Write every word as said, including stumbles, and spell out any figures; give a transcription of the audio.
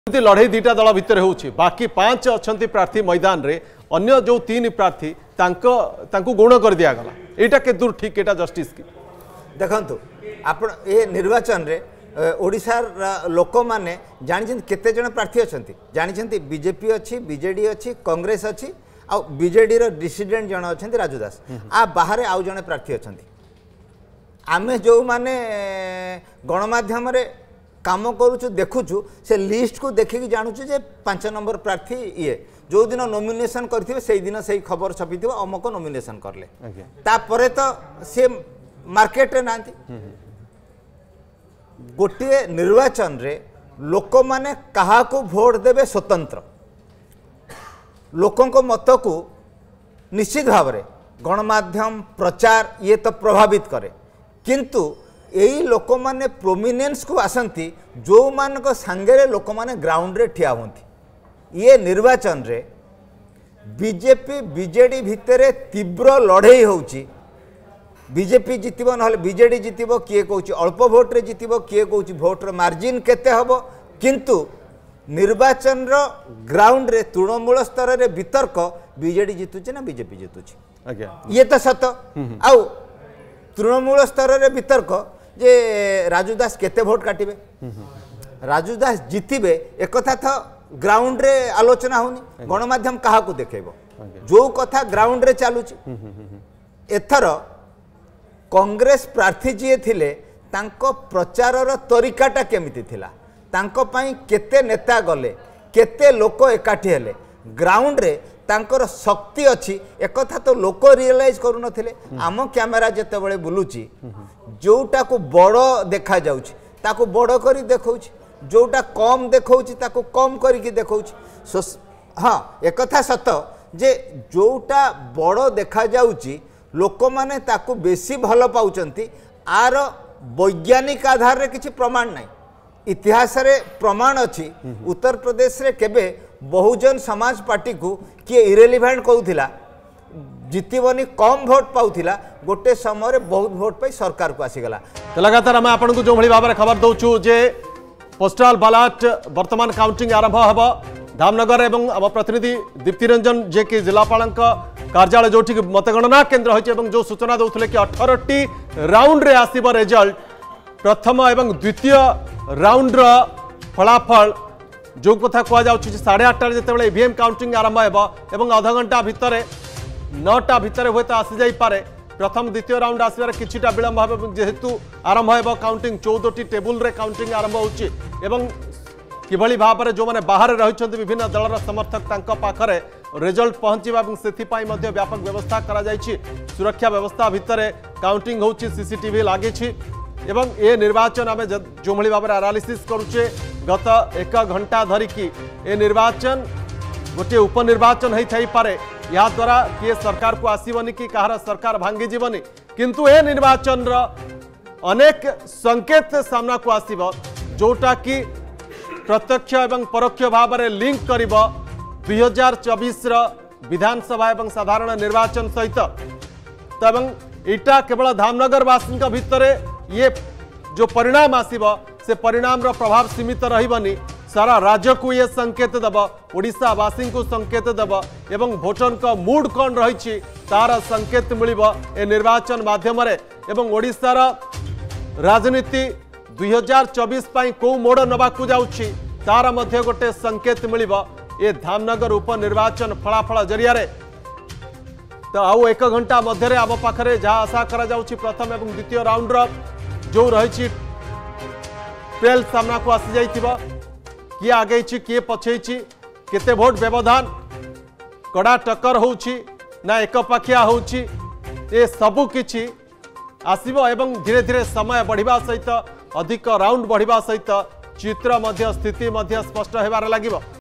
लड़ाई दुईटा दल भितर होउछि बाकी पांच अच्छी प्रार्थी मैदान रे अन्य जो तीन प्रार्थी तांको तांको गुण कर दिया गला एटा के दूर ठीक एटा जस्टिस की देखंतु आपण ए निर्वाचन रे ओडिशार लोक माने जानि केते जण प्रार्थी अछंती जानि बीजेपी अच्छी बीजेडी अच्छी कांग्रेस अच्छी आ बीजेडी रो डिसिडेंट जण अछंती राजू दास आ बाहर आउ जण प्रार्थी अछंती आमे जो माने गणमाध्यम रे काम करूचु देखुचु से लिस्ट को देखिकी जानूचु जे पांच नंबर प्रार्थी ये जो दिन नॉमिनेशन करथिबे से दिन से खबर छपिथिबो अमको नॉमिनेशन करले तापरे तो से मार्केट रे नांती गोटे निर्वाचन रे लोक माने कहा को वोट देबे स्वतंत्र लोकों को मत को निश्चित भाव रे गणमाध्यम प्रचार ये तो प्रभावित करे किंतु यही लोक माने प्रोमिनेंस को आसंती जो मान को सांगे लोक माने ग्राउंड रे ठिया होंती ये निर्वाचन रे बीजेपी बीजेडी भितर तीव्र लड़ाई होउची बीजेपी जितबो न बीजेडी जितबो किए कहूची अल्प भोट रे जितबो किए कहूची भोट रो मार्जिन केते हबो किंतु निर्वाचन रो ग्राउंड रे तृणमूल स्तर रे वितर्क बीजेडी जितुची ना बीजेपी जितुची आज्ञा ये तो सत आउ तृणमूल स्तर रे वितर्क जे राजू दास केते भोट काटिबे राजू दास जितिबे एक कथा था ग्राउंड रे आलोचना होनी गणमाध्यम कहा को देखेबो जो कथा ग्राउंड रे चालुची एथर कांग्रेस प्रार्थी जी थिले तांको प्रचार रो तरीकाटा केमिति थिला तांको पई केते नेता गले केते लोक एकाठी हेले ग्राउंड रे तांकर शक्ति अच्छी एक कथा तो लोक रियलाइज करू नथिले आम कैमेरा जते बळे बुलुची जोटा को बड़ देखा जाउची ताको बड़ करी देखौची जोटा कम देखौची ताको कम करी की देखौची हाँ एक कथा सत जे जोटा बड़ देखा जाउची लोक माने ताको बेसी भल पाउचंती आर वैज्ञानिक आधार रे किछि प्रमाण नाही इतिहास रे प्रमाण अच्छी उत्तर प्रदेश रे केबे बहुजन समाज पार्टी को किए इरेलीवेंट कहूला जितबनी कम भोट पाउथिला गोटे समय बहुत भोट पाई सरकार को आसीगला तो लगातार आम आपन को जो भली भाव खबर दउछु जे पोस्टल बैलेट वर्तमान काउंटिंग आरंभ हबो धामनगर एवं आम प्रतिनिधि दीप्ति रंजन जे कि जिलापाल कार्यालय जो मतगणना केन्द्र होइछ एवं जो सूचना दउथले कि अठारह टी राउंड रे आसीबो रिजल्ट प्रथम एवं द्वितीय राउंड रो फलाफल जो कथा कह जाउछि साढ़े आठटार जिते ईवीएम काउंटिंग आरंभ एवं अध घंटा भितर नौटा भितर हुए तो आसी जाई पारे प्रथम द्वितीय राउंड आसबार किछिटा विलंब हो जेहेतु आरंभ हो काउंटिंग चौदह टी टेबुल रे काउंटिंग आरंभ होछि एवं किभली भाव में जो मैंने बाहर रही विभिन्न दलर समर्थक तांको पाखरे रिजल्ट पहुंचवा से व्यापक व्यवस्था करा जायछि सुरक्षा व्यवस्था भितर काउंटिंग होछि सीसीटीवी लागिछि एवं ए निर्वाचन आम जो भाई भाव में एनालिसिस करुचे गत एक घंटा धरिकी ए निर्वाचन गोटे उपनिर्वाचन होई थाई पारे या द्वारा किए सरकार को आसीबनी कि कहार सरकार भांगी जीवनी किंतु ए निर्वाचन रो अनेक संकेत सामना को आसीबो जोटा कि प्रत्यक्ष एवं परोक्ष भाव में लिंक करिबो दुई हजार चौबीस विधानसभा एवं साधारण निर्वाचन सहित तो एवं इटा केवल धामनगर वासी भितर ये जो परिणाम आसीबो से परिणाम रो प्रभाव सीमित रहिबनी सारा राज्य को ये संकेत दब ओडिशा वासी को संकेत दब एवं भोटर का मूड कौन रही तार संकेत मिलिबो ए निर्वाचन माध्यम रे एवं ओडिशार राजनीति दुई हजार चौबीस को मोड़ नबाकू जाउछि तार मध्य गोटे संकेत मिलिबो ए धामनगर उपनिर्वाचन फलाफल जरिया रे तो आउ एक घंटा मध्य आम पाखरे जहाँ आशा करा जाउछि प्रथम एवं द्वितीय राउंड रो जो रही ट्रेल सामना को आसी जाइथिबो किए आगे किए पछे केते भोट व्यवधान कड़ा टक्कर होउछि ना एक पाखिया होउछि ए सबु किछि आसीबो एवं धीरे धीरे समय बढ़िबा सहित अधिक राउंड बढ़िबा सहित चित्र मध्य स्थिति मध्य स्पष्ट हेबार लागिबो।